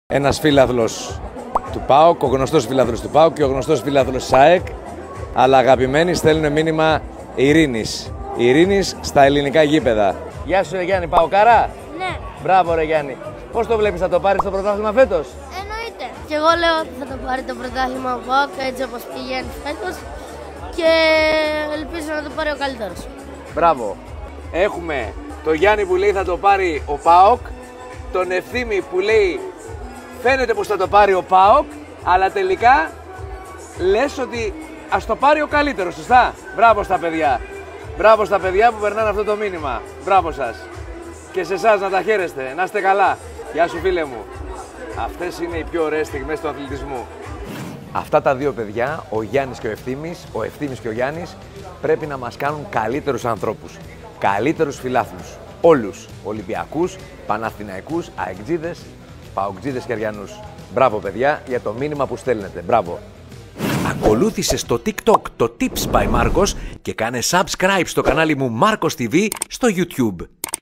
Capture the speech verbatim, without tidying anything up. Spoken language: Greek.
Ένας φίλαθλος του ΠΑΟΚ, ο γνωστός φίλαθλος του ΠΑΟΚ και ο γνωστός φίλαθλος της ΑΕΚ, αλλά αγαπημένοι στέλνουν μήνυμα ειρήνης. Ειρήνης στα ελληνικά γήπεδα. Γεια σου ρε Γιάννη, ΠΑΟΚάρα. Ναι. Μπράβο ρε Γιάννη. Πώς το βλέπεις, θα το πάρεις το πρωτάθλημα φέτος? Εννοείται. Και εγώ λέω ότι θα το πάρει το πρωτάθλημα ο ΠΑΟΚ έτσι όπως πηγαίνει φέτος και ελπίζω να το πάρει ο καλύτερος. Μπράβο. Έχουμε το Γιάννη που λέει θα το πάρει ο ΠΑΟΚ, τον Ευθύμη που λέει φαίνεται πως θα το πάρει ο ΠΑΟΚ, αλλά τελικά λες ότι ας το πάρει ο καλύτερος, σωστά? Μπράβο στα παιδιά. Μπράβο στα παιδιά που περνάνε αυτό το μήνυμα. Μπράβο σας. Και σε εσάς να τα χαίρεστε, να είστε καλά. Γεια σου φίλε μου. Αυτές είναι οι πιο ωραίες στιγμές του αθλητισμού. Αυτά τα δύο παιδιά, ο Γιάννης και ο Ευθύμης, ο Ευθύμης και ο Γιάννης, πρέπει να μας κάνουν καλύτερους ανθρώπους. Καλύτερους φιλάθλους. Όλους. Ολυμπιακούς, Παναθηναϊκούς, αεκτζίδες, παοκτζίδες και αριανούς. Μπράβο παιδιά για το μήνυμα που στέλνετε. Μπράβο. Ακολούθησε στο TikTok το Tips by Marcos και κάνε subscribe στο κανάλι μου Marcos τι βι στο YouTube.